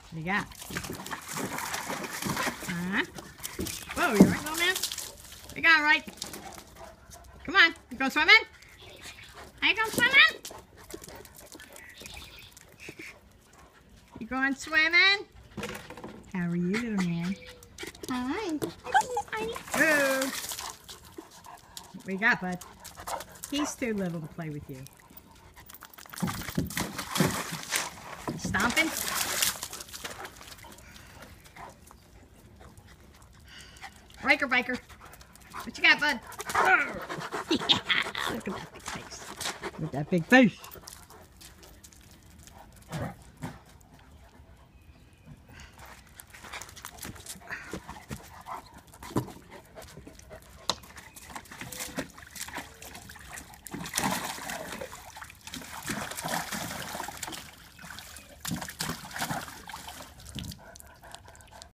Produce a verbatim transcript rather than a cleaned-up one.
What do you got? Huh? Whoa, you alright, little man? What you got, right? Come on, you going swimming? Are you going swimming? You going swimming? How are you, little man? Hi. Hi. What you got, bud? He's too little to play with you. Stomping? Ryker, Ryker. What you got, bud? Yeah, look at that big face. Look at that big face.